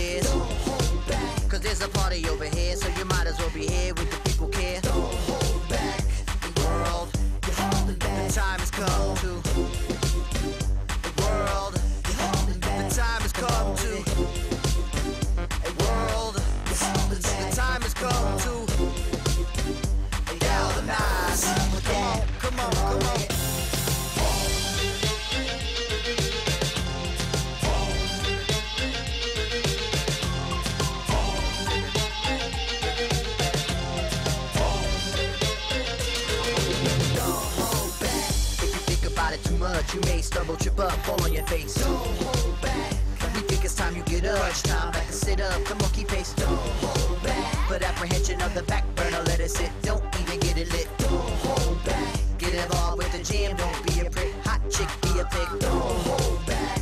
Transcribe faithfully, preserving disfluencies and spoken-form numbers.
upstairs. Cause there's a party over here, so you might as well be here with the people care. Don't hold back, the world, you're holding back. The time has come to the world, you're holding back. The time has come to a world, you're holding back. The time has come to galvanize. Come on, come on, come on. Too much, you may stumble, trip up, fall on your face. Don't hold back. We think it's time you get up. Crunch time, back to sit up. Come on, keep pace. Don't hold back. Put apprehension on the back burner, let it sit. Don't even get it lit. Don't hold back. Get involved with the jam, don't be a prick. Hot chick, be a pig. Don't hold back.